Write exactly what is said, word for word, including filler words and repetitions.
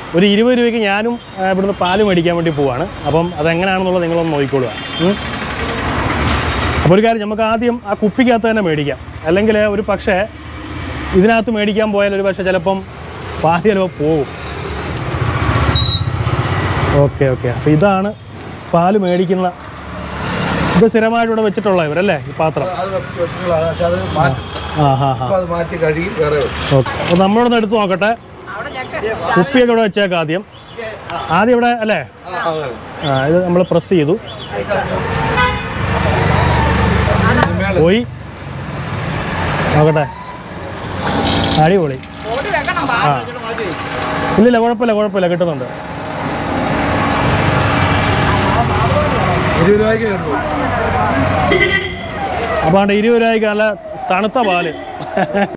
ഒരു ഇരുപത് രൂപയ്ക്ക് ഞാനും ഇവിടുന്ന് പാല് മേടിക്കാൻ വേണ്ടി പോവാണ്. അപ്പം അതെങ്ങനെയാണെന്നുള്ളത് നിങ്ങളൊന്ന് നോക്കിക്കൊള്ളുക. അപ്പോൾ ഒരു കാര്യം, നമുക്ക് ആദ്യം ആ കുപ്പിക്കകത്ത് തന്നെ മേടിക്കാം. അല്ലെങ്കിൽ ഒരു പക്ഷേ ഇതിനകത്ത് മേടിക്കാൻ പോയാൽ ഒരു പക്ഷേ ചിലപ്പം പാല് ചിലപ്പോൾ പോകും. ഓക്കെ ഓക്കെ അപ്പോൾ ഇതാണ് പാല് മേടിക്കുന്ന. ഇത് സ്ഥിരമായിട്ട് ഇവിടെ വെച്ചിട്ടുള്ള ഇവരല്ലേ ഈ പാത്രം? ആ ഹാ ഹാ ഓക്കെ. അപ്പോൾ നമ്മളിവിടെ നിന്ന് എടുത്ത് നോക്കട്ടെ. കുപ്പിയൊക്കെ ഇവിടെ വെച്ചേക്കാം ആദ്യം. ആദ്യം ഇവിടെ അല്ലേ? ആ ഇത് നമ്മൾ പ്രസ് ചെയ്തു പോയി നോക്കട്ടെ. അടിപൊളി. ആ ഇല്ലില്ല കുഴപ്പമില്ല കുഴപ്പമില്ല കിട്ടുന്നുണ്ട്. അപ്പോൾ ഇരുപത് രൂപയ്ക്ക് നല്ല തണുത്ത പാല്.